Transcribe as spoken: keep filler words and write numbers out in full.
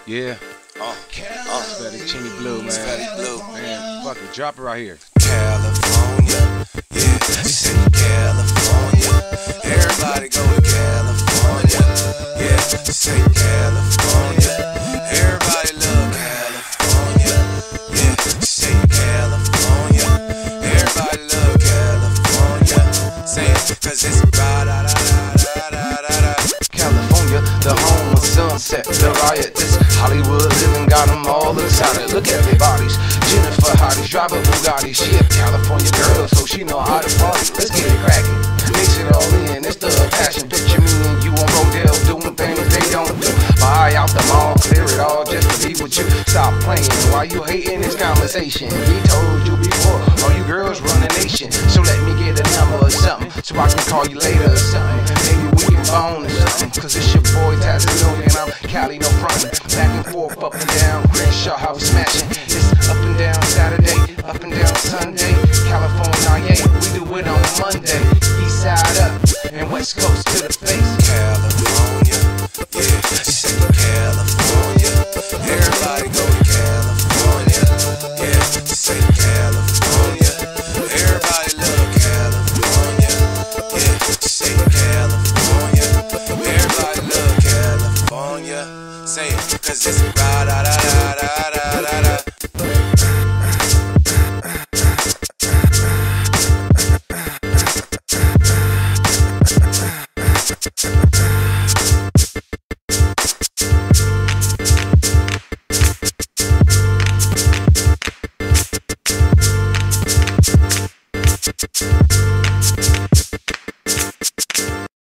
Yeah. Uh, uh, Fettuccine Blue, man. Fetty Blue. Man, fuck it. Drop it right here. California, yeah, say California. Everybody go to California, yeah, say California. Everybody love California, yeah, say California. Everybody love California, say it, cause it's ra da da da da da da. California, the home of sunset, the riot, this Hollywood living got them all excited. Look at their bodies, Jennifer Hotties, drive a Bugatti. She a California girl, so she know how to party. Let's get it cracking, mix it all in, it's the passion. Picture me and you on Rodale doing things they don't do. Buy out the mall, clear it all just to be with you. Stop playing while you hating this conversation. We told you before, all you girls run the nation. So let me get a number or something, so I can call you later or something. Maybe we can bone or something, cause it's your boy Tazino and I'm Cali, no frontin'. Back and forth, up and down, Crenshaw house smashing. It's up and down Saturday, up and down Sunday. California, yeah, we do it on Monday. East side up, and West Coast to the face. California, yeah, say California. Everybody go to California, yeah, say California. Everybody love California, yeah, say California. Everybody love California, say it, cause it's ra da da da da da da da.